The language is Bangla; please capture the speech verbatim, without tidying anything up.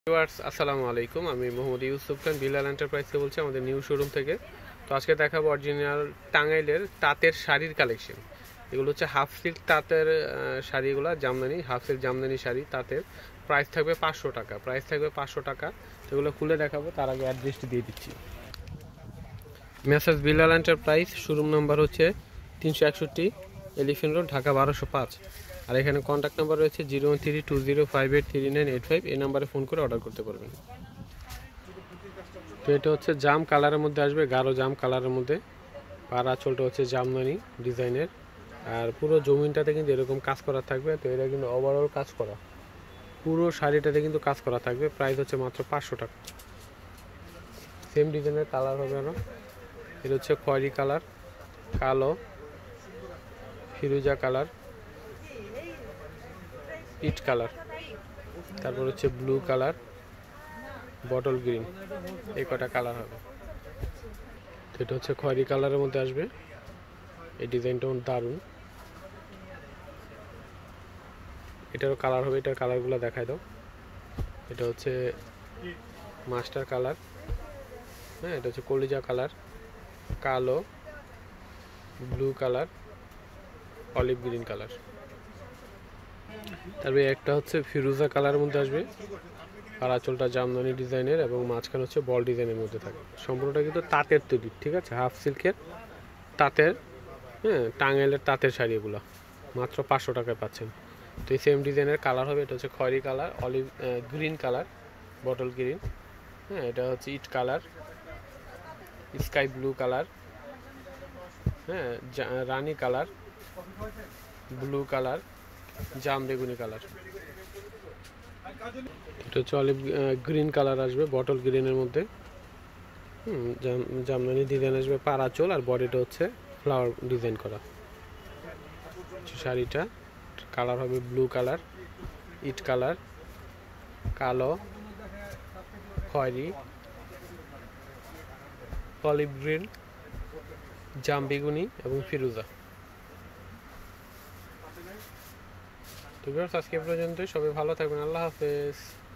ভিউয়ার্স আসসালামু আলাইকুম। আমি মোহাম্মদ ইউসুফ খান বিলাল এন্টারপ্রাইজ থেকে বলছি, আমাদের নিউ শোরুম থেকে। তো আজকে দেখাবো অরিজিনাল টাঙ্গাইলের তাঁতের শাড়ির কালেকশন। এগুলো হচ্ছে হাফ সিল্ক তাঁতের শাড়িগুলো, জামদানি হাফ সিল্ক জামদানি শাড়ি তাঁতের। প্রাইস থাকবে পাঁচশো টাকা প্রাইস থাকবে পাঁচশো টাকা। এগুলো খুলে দেখাবো, তার আগে অ্যাড্রেসটি দিয়ে দিচ্ছি। Messrs Bilal Enterprise, showroom number হচ্ছে তিনশো একষট্টি এলিফেন্ট রোড, ঢাকা বারোশো পাঁচ। আর এখানে কন্ট্যাক্ট নাম্বার রয়েছে zero one three two zero five eight three nine eight five. এই নাম্বারে ফোন করে অর্ডার করতে পারবেন। তো এটা হচ্ছে জাম কালারের মধ্যে আসবে, গাঢ় জাম কালারের মধ্যে। পার আঁচলটা হচ্ছে জামদানি ডিজাইনের। আর পুরো জমিনটাতে কিন্তু এরকম কাজ করা থাকবে। তো এটা কিন্তু ওভারঅল কাজ করা, পুরো শাড়িটাতে কিন্তু কাজ করা থাকবে। প্রাইস হচ্ছে মাত্র পাঁচশো টাকা। সেম ডিজাইনের কালার হবে না। এটা হচ্ছে খয়েরি কালার, কালো, ফিরোজা কালার, ইট কালার, তারপর হচ্ছে ব্লু কালার, বটল গ্রিন। এই কটা কালার হবে। এটা হচ্ছে খয়েরি কালারের মধ্যে আসবে। এই ডিজাইনটাও দারুণ। এটারও কালার হবে, এটার কালারগুলো দেখায় দাও। এটা হচ্ছে মাস্টার কালার, হ্যাঁ, এটা হচ্ছে কলিজা কালার, কালো, blue colour, olive green colour. তারপরে একটা হচ্ছে ফিরোজা কালারের মধ্যে আসবে। আর আঁচলটা জামদানি ডিজাইনের এবং মাঝখানে হচ্ছে বল ডিজাইনের মধ্যে থাকে। সম্পূর্ণটা কিন্তু তাঁতের তৈরি, ঠিক আছে, হাফ সিল্কের তাঁতের, হ্যাঁ, টাঙ্গাইলের তাঁতের শাড়ি। এগুলো মাত্র পাঁচশো টাকায় পাচ্ছেন। তো এই সেম ডিজাইনের কালার হবে। এটা হচ্ছে খয়েরি colour, olive green colour, bottle green, হ্যাঁ, এটা হচ্ছে ইট কালার, স্কাই ব্লু কালার, হ্যাঁ, রানী কালার, ব্লু কালার, জাম বেগুনি কালার। এটা হচ্ছে অলিভ গ্রিন কালার আসবে, বটল গ্রিনের মধ্যে। হুম, জামদানি ডিজাইন আসবে, পাড়া চোল, আর বডিটা হচ্ছে ফ্লাওয়ার ডিজাইন করা। শাড়িটা কালার হবে ব্লু কালার, ইট কালার, কালো, খয়েরি, অলিভ গ্রিন, জাম বেগুনি এবং ফিরোজা। তো ভিউয়ার্স, আজকে পর্যন্তই। সবাই ভালো থাকবেন। আল্লাহ হাফেজ।